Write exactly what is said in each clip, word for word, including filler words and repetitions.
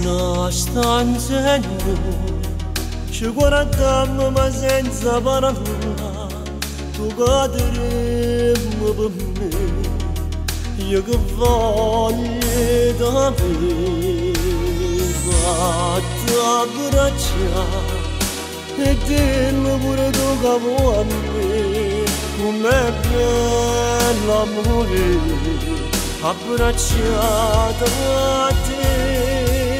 una stanza ci guardiamo ma senza parola, tu cadremo per me, io che voglio da me, vado a braccia e dillo pure tu che vuoi a me, com'è bello amore, abbracciato a te.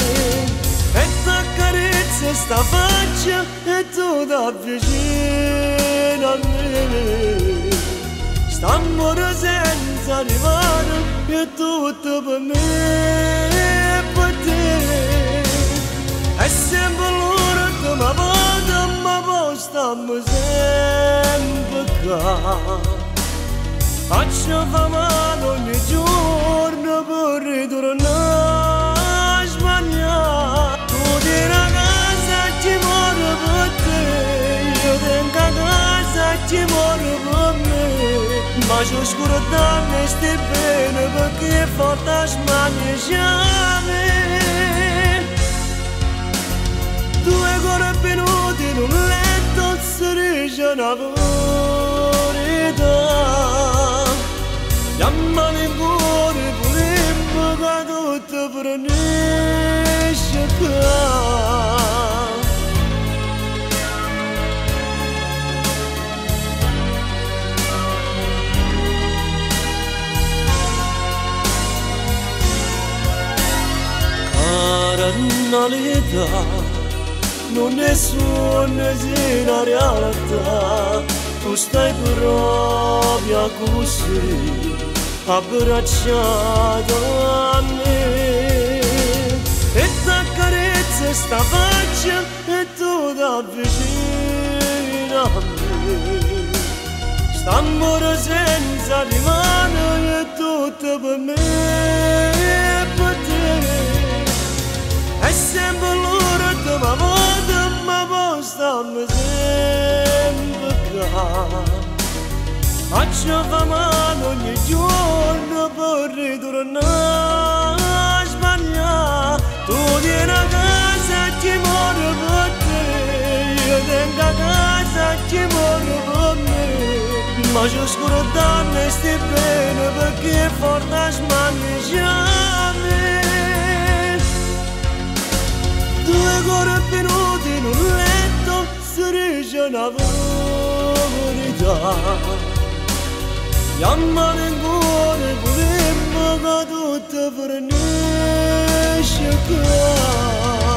Se sta faccia e tu da vicino a me, st'amore senza arrivare è tutto per me e per te. È sempre l'ora che mi vado, ma poi stiamo sempre qua. Faccio fame ogni giorno per ritornare a sbagliare. Tu dirai ci muore per te, io tengo a casa ci muore per me, ma ci scordando stai bene perché forte smaneggiare. Due corpi nudi in un letto si dice una verità, chiamano in cuore pure che tutto finisce qua. Carnalità non è sogno, è la realtà. Tu stai proprio così abbracciato a me e t'accarezza sta faccia e tu da vicino a me. St'amore senza rimane è tutto per me e per te. È sempre l'ora che mi vado, ma poi stiamo sempre qua. Faccio fame ogni giorno per ritornare a sbagliare. Tu vieni a casa ci muore per te, io tengo a casa ci muore per me, ma ci scordando stai bene perché è forte smaneggiare. Due corpi nudi in un letto si dice una verità, chiamano in cuore pure che tutto finisce qua.